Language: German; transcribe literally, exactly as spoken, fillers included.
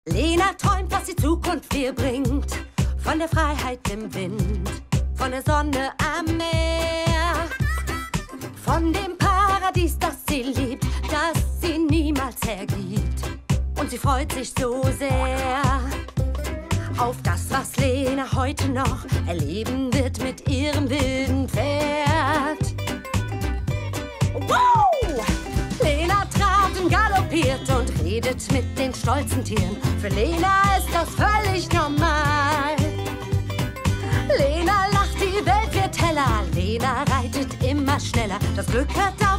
Lena träumt, was die Zukunft ihr bringt. Von der Freiheit im Wind, von der Sonne am Meer. Von dem Paradies, das sie liebt, das sie niemals hergibt. Und sie freut sich so sehr auf das, was Lena heute noch erleben wird mit ihrem wilden Pferd. Wow! Lena trabt und galoppiert und redet mit den stolzen Tieren. Für Lena ist das völlig normal. Lena lacht, die Welt wird heller. Lena reitet immer schneller. Das Glück hört auf.